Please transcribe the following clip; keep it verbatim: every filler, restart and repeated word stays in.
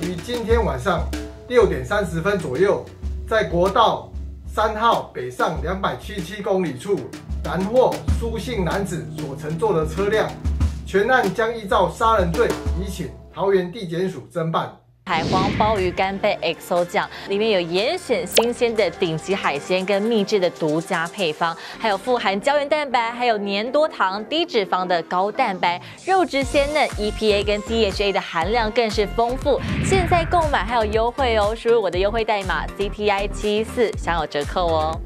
于今天晚上六点三十分左右，在国道三号北上两百七十七公里处拦获苏姓男子所乘坐的车辆，全案将依照杀人罪移请桃园地检署侦办。 海皇鲍鱼干贝 X O 酱里面有严选新鲜的顶级海鲜跟秘制的独家配方，还有富含胶原蛋白，还有粘多糖、低脂肪的高蛋白，肉质鲜嫩 ，E P A 跟 D H A 的含量更是丰富。现在购买还有优惠哦，输入我的优惠代码 C T I 七四享有折扣哦。